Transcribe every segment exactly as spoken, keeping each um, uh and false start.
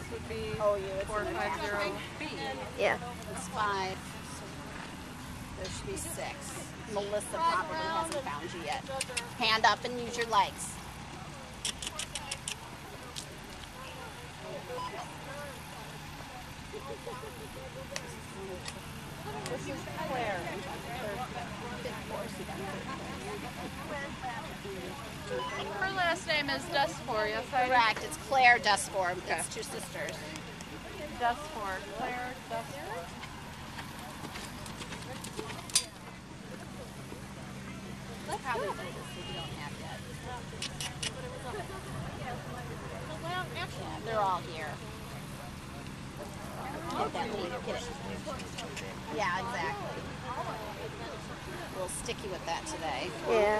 would be oh, you four five zero B. Yeah. It's five. There should be six. Melissa probably hasn't found you yet. Hand up and use your legs. This is Claire. Her last name is Dusfor, yes I Correct. It's Claire Dusfor. Okay. It's two sisters. Dusfor. Claire Dusfor. Let's probably do this if you don't have yet. Yeah, they're all here. Get that lead. Get it. Yeah, exactly. A little sticky with that today. Yeah.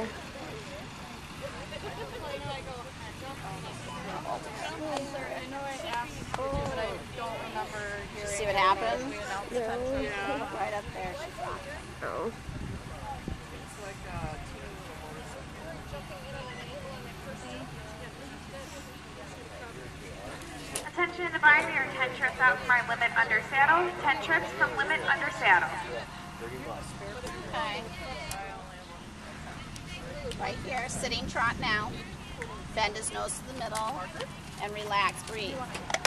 I know I asked, but I don't remember hearing. See what happened? No. Yeah. Right up there. She's on. Oh. It's like a Attention, advise your ten trips out from our limit under saddle. ten trips from limit under saddle. Okay. Right here, sitting trot now. Bend his nose to the middle and relax, breathe.